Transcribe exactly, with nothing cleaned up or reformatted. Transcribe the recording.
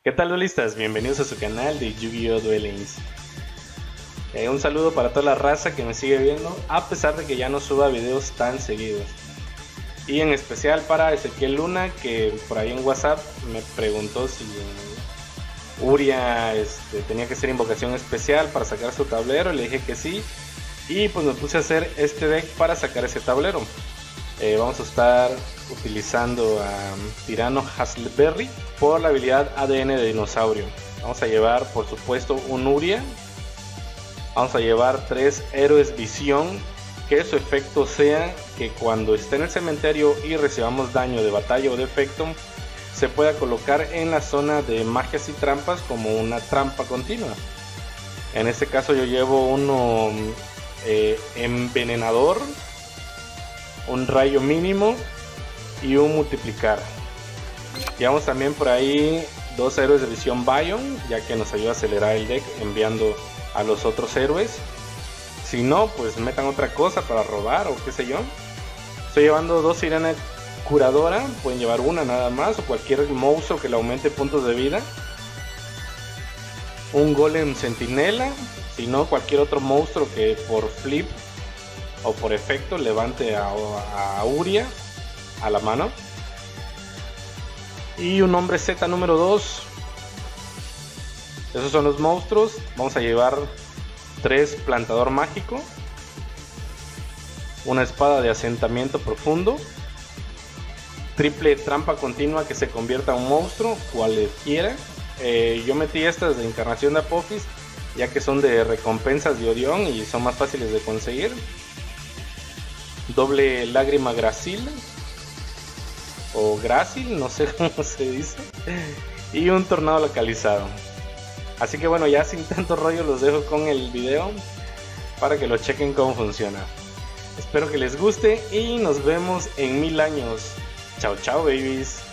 ¿Qué tal, duelistas? Bienvenidos a su canal de Yu-Gi-Oh! Duel Links. Eh, un saludo para toda la raza que me sigue viendo, a pesar de que ya no suba videos tan seguidos. Y en especial para Ezequiel Luna, que por ahí en WhatsApp me preguntó si Uria este, tenía que hacer invocación especial para sacar su tablero. Le dije que sí. Y pues me puse a hacer este deck para sacar ese tablero. Eh, vamos a estar utilizando a Tirano Hassleberry por la habilidad A D N de dinosaurio. Vamos a llevar, por supuesto, un Uria. Vamos a llevar tres héroes visión, que su efecto sea que cuando esté en el cementerio y recibamos daño de batalla o de efecto, se pueda colocar en la zona de magias y trampas como una trampa continua. En este caso yo llevo uno eh, envenenador, un rayo mínimo y un multiplicar. Llevamos también por ahí dos héroes de visión Bion, ya que nos ayuda a acelerar el deck enviando a los otros héroes. Si no, pues metan otra cosa para robar o qué sé yo. Estoy llevando dos sirenas curadora, pueden llevar una nada más, o cualquier monstruo que le aumente puntos de vida. Un golem centinela, si no cualquier otro monstruo que por flip o por efecto levante a, a Uria a la mano. Y un hombre Z número dos. Esos son los monstruos. Vamos a llevar tres plantador mágico, una espada de asentamiento profundo, triple trampa continua que se convierta a un monstruo, cualquiera. Eh, yo metí estas de encarnación de Apophis, ya que son de recompensas de Orión y son más fáciles de conseguir. Doble lágrima Gracil o Gracil, no sé cómo se dice, y un tornado localizado. Así que bueno, ya sin tanto rollo los dejo con el video para que lo chequen cómo funciona. Espero que les guste y nos vemos en mil años. Chao chao, babies.